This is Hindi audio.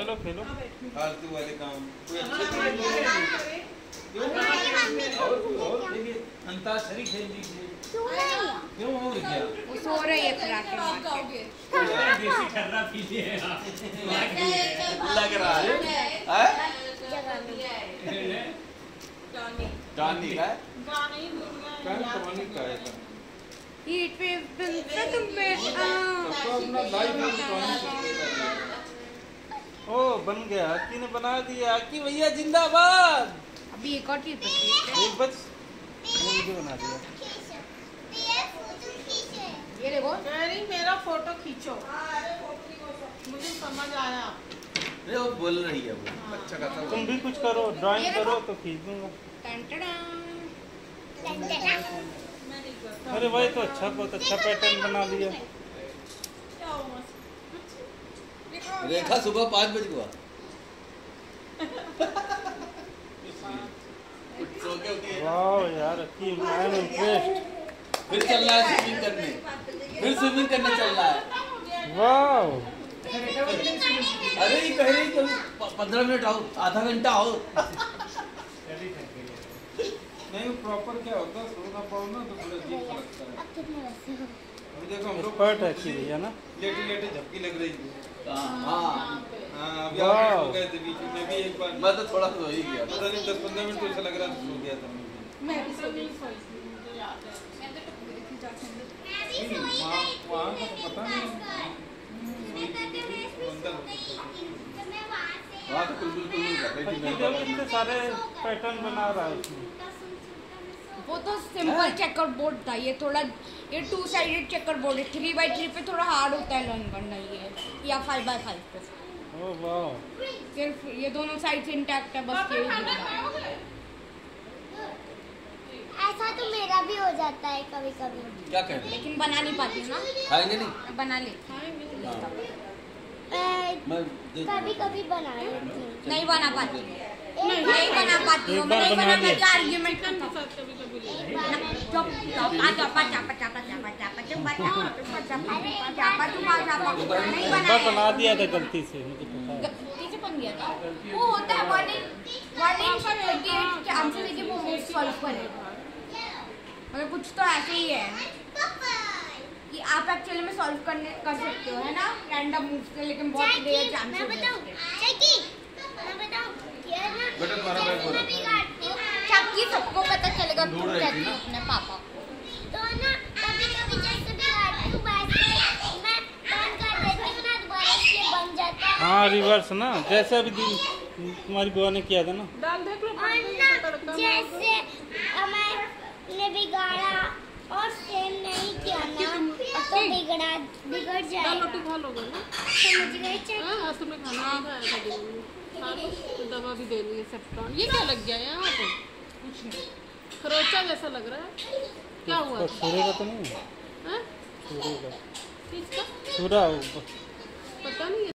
चलो खेलो। फालतू वाले काम कोई अच्छे और देखिए अंताक्षरी खेल लीजिए। क्यों हो गया? वो सो रही है कराटे मार के। देसी खर्रा पीछे है लग रहा है गानी का हीट वेव बनता तुम पे अपना लाइव ओ बन गया। आकी ने बना दिया। आकी भैया जिंदाबाद। अभी एक और चीज बची है। एक बस वीडियो बना दिया। ये देखो मेरा फोटो खींचो। मुझे समझ आया। अरे वो बोल रही है वो अच्छा खासा। तुम भी कुछ करो, ड्राइंग करो तो खींच दूंगा। अरे भाई तो अच्छा, बहुत अच्छा पैटर्न बना दिया। रेखा सुबह 5 बजे को वाह यार की मैन इंटरेस्ट। फिर चल रहा है स्विमिंग करने। फिर स्विमिंग करने चल रहा है। वाह अरे ये कह रही 15 मिनट आओ, आधा घंटा आओ। नहीं प्रॉपर क्या होता है, सोना पाओ ना तो थोड़ा अजीब लगता है। अभी देखो हम लोग एक्सपर्ट है कि भैया ना। लेटे लेटे झपकी लग रही थी। हाँ अभी आप सो गए थे बीच में भी एक बार। मैं तो थोड़ा सो ही गया। पता नहीं 10-15 मिनट तो ऐसा लग रहा था सो गया था। मैं भी सो नहीं सोई थी, मुझे याद है। वहाँ का तो पता नहीं। वहाँ तो बिल्कुल कितने सारे पैटर्न बना रहा है उसमें। वो तो सिंपल चेकर बोर्ड था। ये थोड़ा ये 2 साइडेड चेकर बोर्ड है। 3x3 पे थोड़ा हार्ड होता है लर्न करना ये, या 5x5 पे। ओह वाह। सिर्फ ये दोनों साइड से इंटैक्ट है बस ये। ऐसा तो मेरा भी हो जाता है कभी कभी। क्या कह रहे हैं? लेकिन बना नहीं पाती हूँ ना। खाएंगे नहीं? बना ले। कभी कभी बना लेती हूँ। नहीं बना पाती हूँ। नहीं बना पाती हूँ। मैं नहीं बना पाती। आर्ग्यूमेंट करता हूँ। बना दिया था गलती से, मुझे पता है। गलती से बन गया था। वो होता है वार्निंग चांसेस है कि वो सॉल्व करेगा। मतलब कुछ तो ऐसे ही है कि आप एक्चुअली में सॉल्व कर सकते हो, है ना, रैंडम मूव से, लेकिन बहुत रेयर चांसेस है। चक्की सबको पता चलेगा तू कहती है अपने पापा को। तो ना कभी-कभी जैसे बिगाड़ती हूँ वैसे मैं बंद कर देती हूँ ना, दोबारा से बन जाता है। हाँ रिवर्स ना, जैसे अभी तुम्हारी बुआ ने किया था ना। दाल देख लो। और ना जैसे मैंने बिगाड़ा और सेम नहीं किया ना तो बिगड़ जाएगा। रोटी खा लोगे ना? समझ गए? हाँ तुम्हें खाना खाया था। दवा भी देनी है सेप्टॉन। ये क्या लग गया यहाँ पे? कुछ नहीं, खरोचा जैसा लग रहा है। क्या हुआ? छुरे का तो नहीं है? हाँ? छुरे का किसका? छुरा पता नहीं।